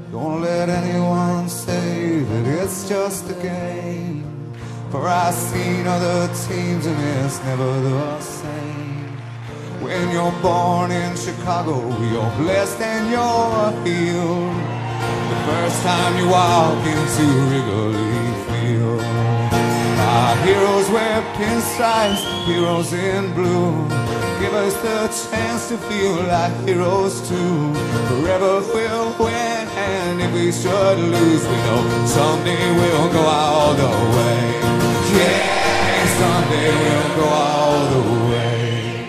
Don't let anyone say that it's just a game, for I've seen other teams and it's never the same. When you're born in Chicago, you're blessed and you're healed the first time you walk into Wrigley Field. Our heroes wear pinstripes, heroes in blue, give us the chance to feel like heroes too. Forever we'll win, and if we should lose, we know someday we'll go all the way. Yeah, someday we'll go all the way.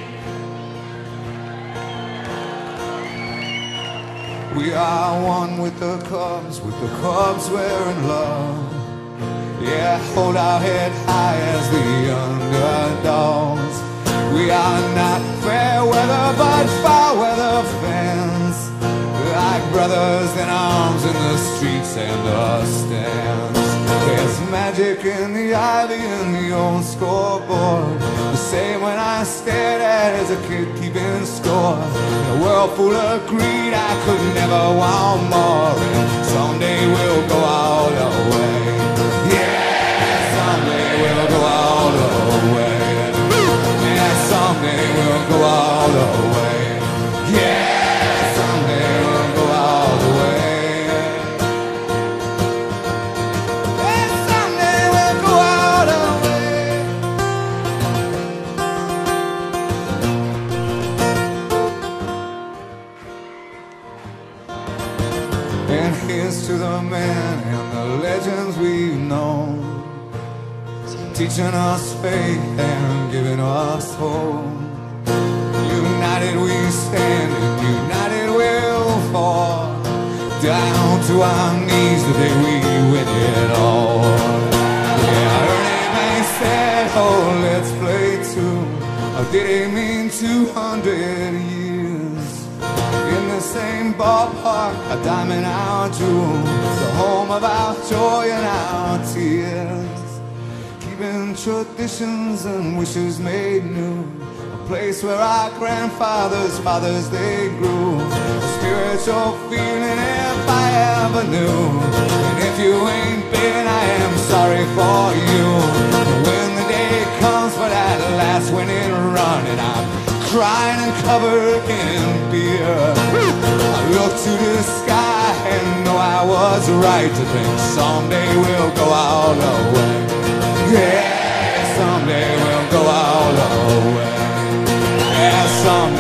We are one with the Cubs we're in love. Yeah, hold our head high as the underdogs. We are not fair weather but foul weather fans, like brothers in arms in the streets and the stands. There's magic in the ivy and the old scoreboard, the same when I stared at as a kid keeping score. In a world full of greed I could never want more, and someday we'll go all the way. Yeah, someday we'll go all the way. Someday we'll go all the way. Yeah, someday we'll go all the way. Yeah, someday we'll go all the way. And here's to the men and the legends we've known, teaching us faith and giving us hope. United we stand and united we'll fall, down to our knees the day we win it all. Yeah, Ernie May said, oh, let's play two. Or did he mean 200 years? In the same ballpark, a diamond our jewel, the home of our joy and our tears. Traditions and wishes made new, a place where our grandfathers' fathers they grew. A spiritual feeling if I ever knew, and if you ain't been, I am sorry for you. And when the day comes for that last winning run and I'm crying and covered in beer, I look to the sky and know I was right to think someday we'll go all the way. Yeah, someday we'll go all the way. Yeah, someday